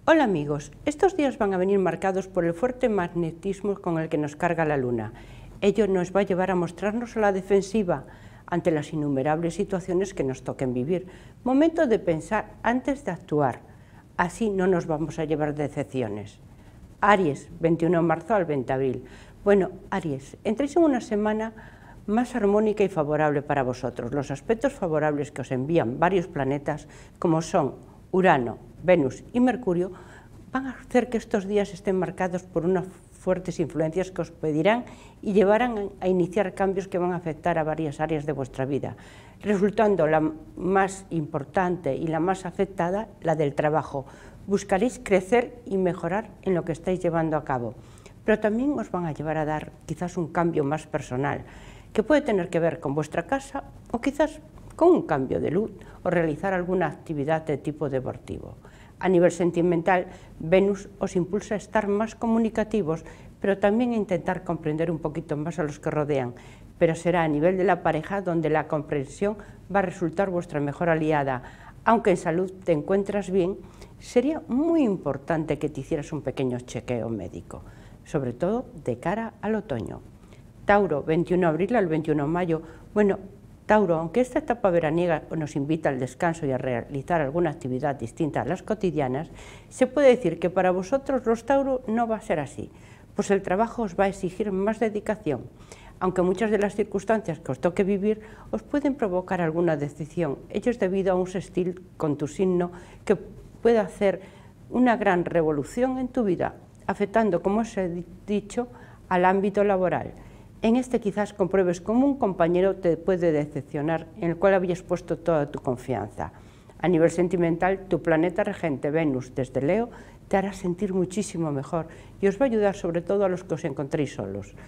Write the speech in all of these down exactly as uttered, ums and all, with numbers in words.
Hola amigos, estos días van a venir marcados por el fuerte magnetismo con el que nos carga la Luna. Ello nos va a llevar a mostrarnos a la defensiva ante las innumerables situaciones que nos toquen vivir. Momento de pensar antes de actuar, así no nos vamos a llevar decepciones. Aries, veintiuno de marzo al veinte de abril. Bueno, Aries, entréis en una semana más armónica y favorable para vosotros. Los aspectos favorables que os envían varios planetas, como son Urano, Venus y Mercurio, van a hacer que estos días estén marcados por unas fuertes influencias que os pedirán y llevarán a iniciar cambios que van a afectar a varias áreas de vuestra vida, resultando la más importante y la más afectada la del trabajo. Buscaréis crecer y mejorar en lo que estáis llevando a cabo, pero también os van a llevar a dar quizás un cambio más personal, que puede tener que ver con vuestra casa o quizás con un cambio de luz o realizar alguna actividad de tipo deportivo. A nivel sentimental, Venus os impulsa a estar más comunicativos, pero también a intentar comprender un poquito más a los que rodean, pero será a nivel de la pareja donde la comprensión va a resultar vuestra mejor aliada. Aunque en salud te encuentras bien, sería muy importante que te hicieras un pequeño chequeo médico, sobre todo de cara al otoño. Tauro, veintiuno de abril al veintiuno de mayo. Bueno, Tauro, aunque esta etapa veraniega nos invita al descanso y a realizar alguna actividad distinta a las cotidianas, se puede decir que para vosotros los Tauro no va a ser así, pues el trabajo os va a exigir más dedicación, aunque muchas de las circunstancias que os toque vivir os pueden provocar alguna decisión, ello es debido a un sextil con tu signo que puede hacer una gran revolución en tu vida, afectando, como os he dicho, al ámbito laboral. En este quizás compruebes cómo un compañero te puede decepcionar, en el cual habías puesto toda tu confianza. A nivel sentimental, tu planeta regente Venus desde Leo te hará sentir muchísimo mejor y os va a ayudar sobre todo a los que os encontréis solos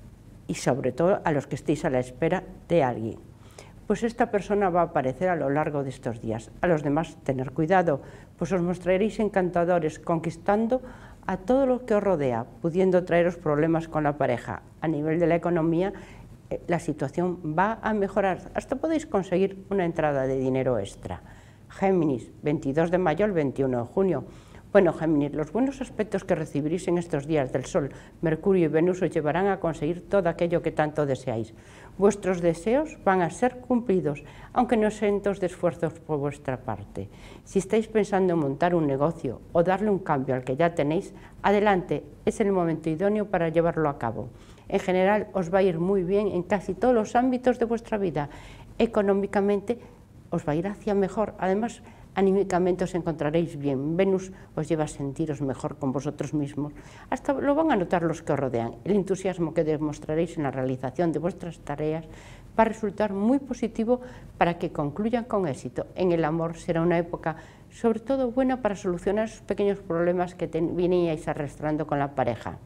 y sobre todo a los que estéis a la espera de alguien. Pues esta persona va a aparecer a lo largo de estos días. A los demás, tener cuidado, pues os mostraréis encantadores, conquistando a todo lo que os rodea, pudiendo traeros problemas con la pareja. A nivel de la economía, eh, la situación va a mejorar, hasta podéis conseguir una entrada de dinero extra. Géminis, veintidós de mayo al veintiuno de junio. Bueno, Géminis, los buenos aspectos que recibiréis en estos días del Sol, Mercurio y Venus os llevarán a conseguir todo aquello que tanto deseáis. Vuestros deseos van a ser cumplidos, aunque no exentos de esfuerzos por vuestra parte. Si estáis pensando en montar un negocio o darle un cambio al que ya tenéis, adelante, es el momento idóneo para llevarlo a cabo. En general, os va a ir muy bien en casi todos los ámbitos de vuestra vida. Económicamente, os va a ir hacia mejor. Además, anímicamente os encontraréis bien. Venus os lleva a sentiros mejor con vosotros mismos. Hasta lo van a notar los que os rodean. El entusiasmo que demostraréis en la realización de vuestras tareas va a resultar muy positivo para que concluyan con éxito. En el amor será una época sobre todo buena para solucionar esos pequeños problemas que veníais arrastrando con la pareja.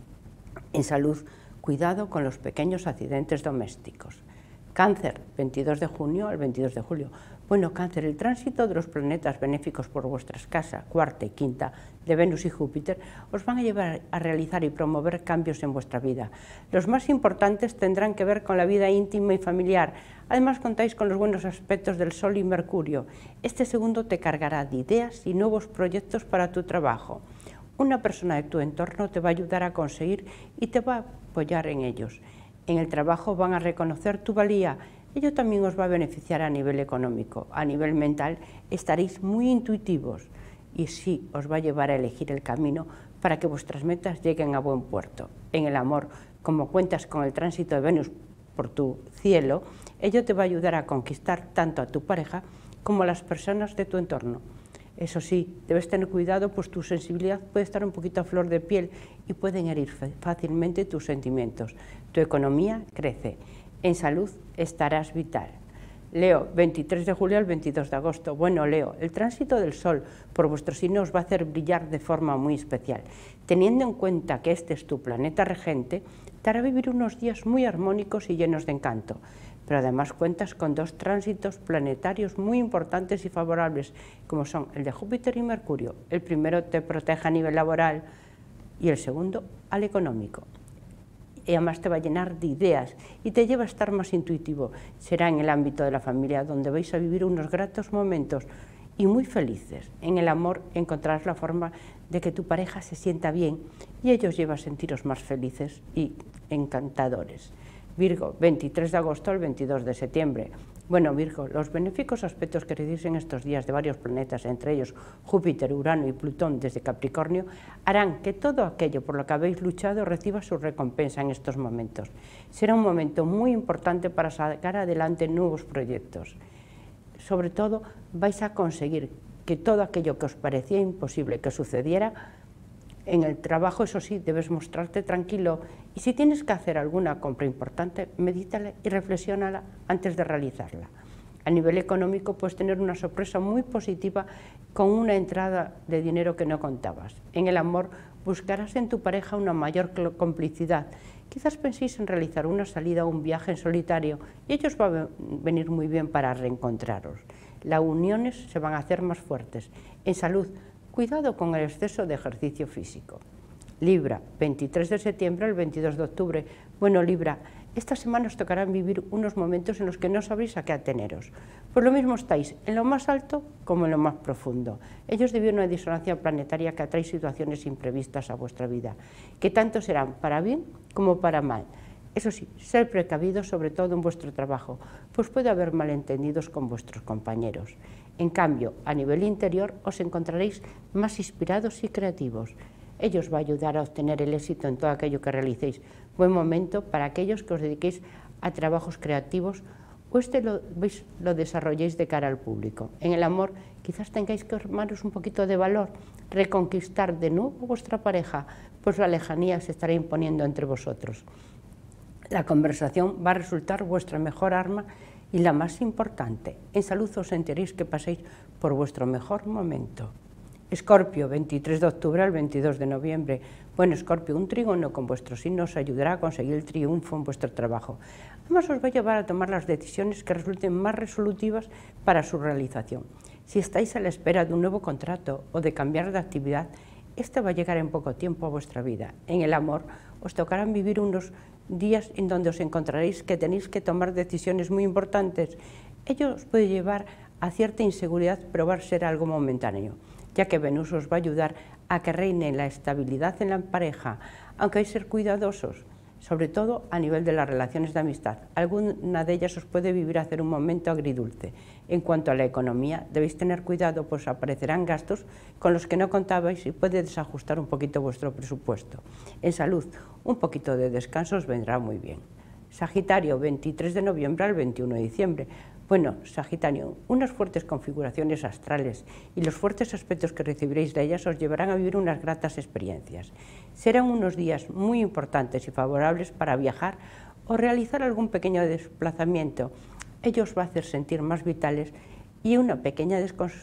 En salud, cuidado con los pequeños accidentes domésticos. Cáncer, veintidós de junio al veintidós de julio. Bueno, Cáncer, el tránsito de los planetas benéficos por vuestras casas, cuarta y quinta, de Venus y Júpiter, os van a llevar a realizar y promover cambios en vuestra vida. Los más importantes tendrán que ver con la vida íntima y familiar. Además, contáis con los buenos aspectos del Sol y Mercurio. Este segundo te cargará de ideas y nuevos proyectos para tu trabajo. Una persona de tu entorno te va a ayudar a conseguir y te va a apoyar en ellos. En el trabajo van a reconocer tu valía, ello también os va a beneficiar a nivel económico. A nivel mental estaréis muy intuitivos y sí os va a llevar a elegir el camino para que vuestras metas lleguen a buen puerto. En el amor, como cuentas con el tránsito de Venus por tu cielo, ello te va a ayudar a conquistar tanto a tu pareja como a las personas de tu entorno. Eso sí, debes tener cuidado, pues tu sensibilidad puede estar un poquito a flor de piel y pueden herir fácilmente tus sentimientos. Tu economía crece. En salud estarás vital. Leo, veintitrés de julio al veintidós de agosto. Bueno, Leo, el tránsito del Sol por vuestro signo os va a hacer brillar de forma muy especial. Teniendo en cuenta que este es tu planeta regente, te hará vivir unos días muy armónicos y llenos de encanto. Pero además cuentas con dos tránsitos planetarios muy importantes y favorables, como son el de Júpiter y Mercurio. El primero te protege a nivel laboral y el segundo al económico. Y además te va a llenar de ideas y te lleva a estar más intuitivo. Será en el ámbito de la familia donde vais a vivir unos gratos momentos y muy felices. En el amor encontrarás la forma de que tu pareja se sienta bien y ello lleva a sentiros más felices y encantadores. Virgo, veintitrés de agosto al veintidós de septiembre. Bueno, Virgo, los benéficos aspectos que recibís en estos días de varios planetas, entre ellos Júpiter, Urano y Plutón desde Capricornio, harán que todo aquello por lo que habéis luchado reciba su recompensa en estos momentos. Será un momento muy importante para sacar adelante nuevos proyectos. Sobre todo, vais a conseguir que todo aquello que os parecía imposible que sucediera, en el trabajo, eso sí, debes mostrarte tranquilo y si tienes que hacer alguna compra importante, medítala y reflexiónala antes de realizarla. A nivel económico puedes tener una sorpresa muy positiva con una entrada de dinero que no contabas. En el amor buscarás en tu pareja una mayor complicidad. Quizás penséis en realizar una salida o un viaje en solitario y ello os va a venir muy bien para reencontraros. Las uniones se van a hacer más fuertes. En salud, cuidado con el exceso de ejercicio físico. Libra, veintitrés de septiembre al veintidós de octubre. Bueno, Libra, esta semana os tocarán vivir unos momentos en los que no sabréis a qué ateneros. Pues lo mismo estáis en lo más alto como en lo más profundo. Ellos debido a una disonancia planetaria que atrae situaciones imprevistas a vuestra vida, que tanto serán para bien como para mal. Eso sí, ser precavidos sobre todo en vuestro trabajo, pues puede haber malentendidos con vuestros compañeros. En cambio, a nivel interior os encontraréis más inspirados y creativos. Ello os va a ayudar a obtener el éxito en todo aquello que realicéis. Buen momento para aquellos que os dediquéis a trabajos creativos o este lo, veis, lo desarrolléis de cara al público. En el amor quizás tengáis que armaros un poquito de valor, reconquistar de nuevo vuestra pareja, pues la lejanía se estará imponiendo entre vosotros. La conversación va a resultar vuestra mejor arma y la más importante. En salud os sentiréis que paséis por vuestro mejor momento. Escorpio, veintitrés de octubre al veintidós de noviembre. Bueno, Escorpio, un trígono con vuestro signo os ayudará a conseguir el triunfo en vuestro trabajo. Además os va a llevar a tomar las decisiones que resulten más resolutivas para su realización. Si estáis a la espera de un nuevo contrato o de cambiar de actividad, este va a llegar en poco tiempo a vuestra vida. En el amor os tocarán vivir unos días en donde os encontraréis que tenéis que tomar decisiones muy importantes. Ello os puede llevar a cierta inseguridad, pero va a ser algo momentáneo, ya que Venus os va a ayudar a que reine la estabilidad en la pareja, aunque hay que ser cuidadosos, sobre todo a nivel de las relaciones de amistad. Alguna de ellas os puede vivir a hacer un momento agridulce. En cuanto a la economía, debéis tener cuidado, pues aparecerán gastos con los que no contabais y puede desajustar un poquito vuestro presupuesto. En salud, un poquito de descanso os vendrá muy bien. Sagitario, veintitrés de noviembre al veintiuno de diciembre. Bueno, Sagitario, unas fuertes configuraciones astrales y los fuertes aspectos que recibiréis de ellas os llevarán a vivir unas gratas experiencias. Serán unos días muy importantes y favorables para viajar o realizar algún pequeño desplazamiento. Ello os va a hacer sentir más vitales y una pequeña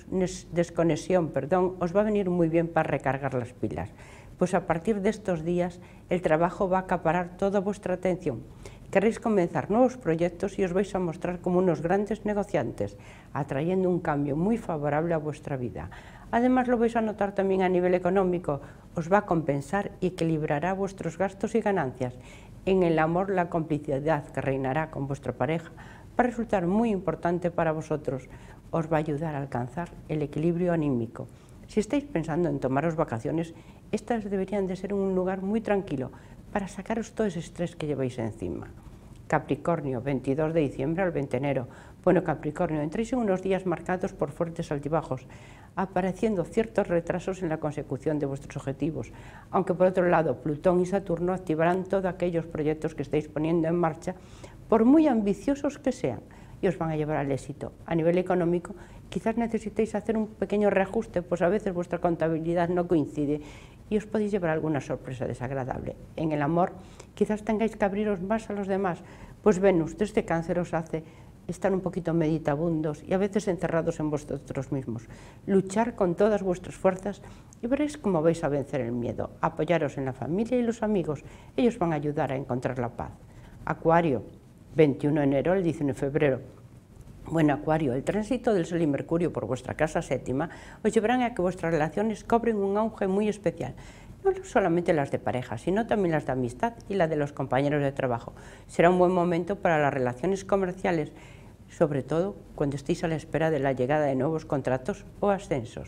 desconexión perdón, os va a venir muy bien para recargar las pilas. Pues a partir de estos días el trabajo va a acaparar toda vuestra atención. Queréis comenzar nuevos proyectos y os vais a mostrar como unos grandes negociantes, atrayendo un cambio muy favorable a vuestra vida. Además lo vais a notar también a nivel económico, os va a compensar y equilibrará vuestros gastos y ganancias. En el amor, la complicidad que reinará con vuestra pareja va a resultar muy importante para vosotros, os va a ayudar a alcanzar el equilibrio anímico. Si estáis pensando en tomaros vacaciones, estas deberían de ser en un lugar muy tranquilo, para sacaros todo ese estrés que lleváis encima. Capricornio, veintidós de diciembre al veinte de enero. Bueno, Capricornio, entráis en unos días marcados por fuertes altibajos, apareciendo ciertos retrasos en la consecución de vuestros objetivos, aunque por otro lado Plutón y Saturno activarán todos aquellos proyectos que estáis poniendo en marcha, por muy ambiciosos que sean, y os van a llevar al éxito. A nivel económico, quizás necesitéis hacer un pequeño reajuste, pues a veces vuestra contabilidad no coincide y os podéis llevar alguna sorpresa desagradable. En el amor, quizás tengáis que abriros más a los demás, pues Venus desde Cáncer os hace estar un poquito meditabundos y a veces encerrados en vosotros mismos. Luchar con todas vuestras fuerzas y veréis cómo vais a vencer el miedo. Apoyaros en la familia y los amigos, ellos van a ayudar a encontrar la paz. Acuario, veintiuno de enero al diecinueve de febrero. Bueno, Acuario, el tránsito del Sol y Mercurio por vuestra casa séptima os llevarán a que vuestras relaciones cobren un auge muy especial. No solamente las de pareja, sino también las de amistad y la de los compañeros de trabajo. Será un buen momento para las relaciones comerciales, sobre todo cuando estéis a la espera de la llegada de nuevos contratos o ascensos.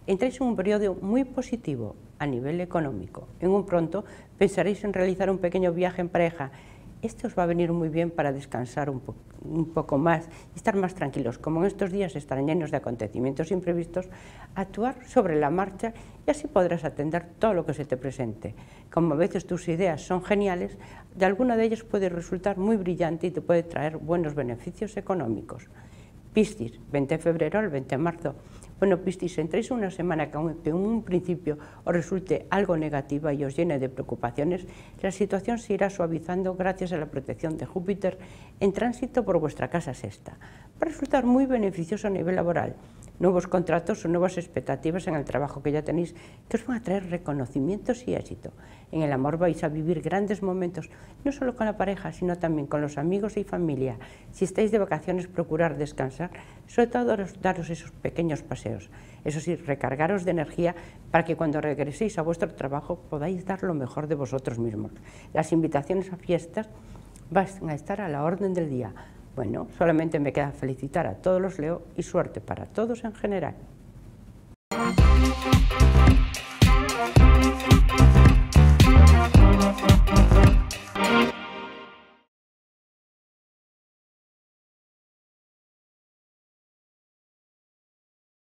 Entráis en un periodo muy positivo a nivel económico. En un pronto pensaréis en realizar un pequeño viaje en pareja. Esto os va a venir muy bien para descansar un, po un poco más y estar más tranquilos. Como en estos días estarán llenos de acontecimientos imprevistos, actuar sobre la marcha y así podrás atender todo lo que se te presente. Como a veces tus ideas son geniales, de alguna de ellas puede resultar muy brillante y te puede traer buenos beneficios económicos. Piscis, veinte de febrero al veinte de marzo. Bueno, Piscis, entréis una semana que en un principio os resulte algo negativa y os llene de preocupaciones, la situación se irá suavizando gracias a la protección de Júpiter en tránsito por vuestra casa sexta. Va a resultar muy beneficioso a nivel laboral. Nuevos contratos o nuevas expectativas en el trabajo que ya tenéis que os van a traer reconocimientos y éxito. En el amor vais a vivir grandes momentos, no solo con la pareja, sino también con los amigos y familia. Si estáis de vacaciones, procurar descansar, sobre todo daros, daros esos pequeños paseos. Eso sí, recargaros de energía para que cuando regreséis a vuestro trabajo podáis dar lo mejor de vosotros mismos. Las invitaciones a fiestas van a estar a la orden del día. Bueno, solamente me queda felicitar a todos los Leo y suerte para todos en general.